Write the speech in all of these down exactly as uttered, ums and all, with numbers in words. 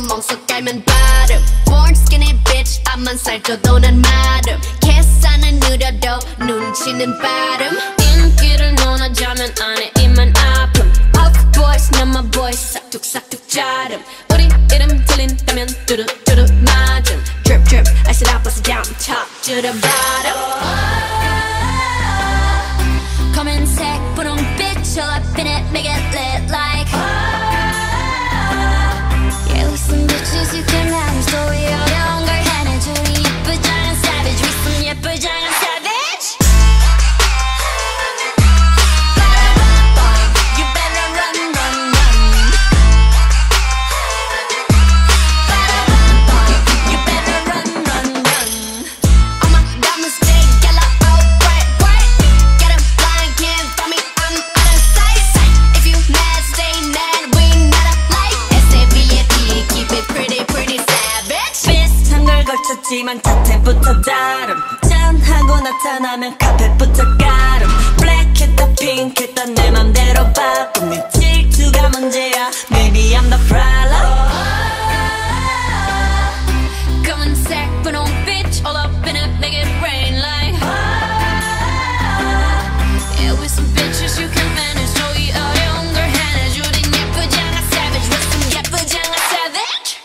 멍석 깔면 발음 Born skinny bitch 앞만 살쪄도 난 마름 계산은 느려도 눈치는 빠름 인기를 논하자면 안에 입만 아픔 Puff boys 난 my boys 싹둑싹둑 자름 우리 이름 들린다면 뚜루뚜루 맞음 Drip drip I said I bust it down top to the bottom 검은색 분홍빛 all up in it make it lit like Yeah we some bitches you can manage story 어려운 걸 해내주니 예쁘장한 savage we some 예쁘장한 savage You better run run run You better run run run All my diamonds stay yellow oh bright bright Get 'em blind can't find me I'm out of sight If you mad stay mad we not alike S A V A T keep it pretty pretty savage 비슷한 걸 걸쳤지만 자태부터 다름 짠하고 나타나면 카펫부터 가름 블랙했다 핑크했다 내 맘대로 바꿈 네 질투가 문제야 Maybe I'm the problem 검은색 분홍빛 all up in it make it rain like Yeah with some bitches you can manage 너희 어려운 걸 해내줘 네 예쁘장한 savage with some 예쁘장한 savage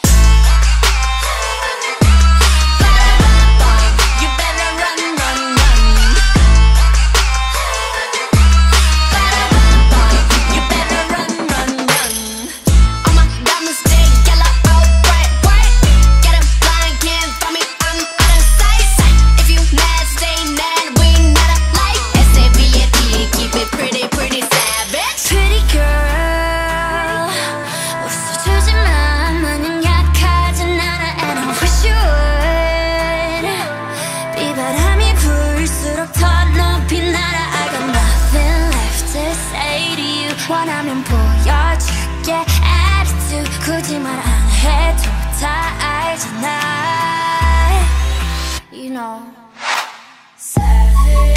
You better run run run You better run run run All my diamonds stay yellow oh bright bright Get 'em blind can't find me I'm out of sight If you mad stay mad we not alike S A V A T keep it pretty pretty savage Pretty girl 웃어주지만 마냥 약하진 않아 And I wish you would 비바람이 불수록 더 높이 날아 I got nothing left to say to you 원하면 보여줄게 attitude 굳이 말 안 해도 다 알잖아 You know Savage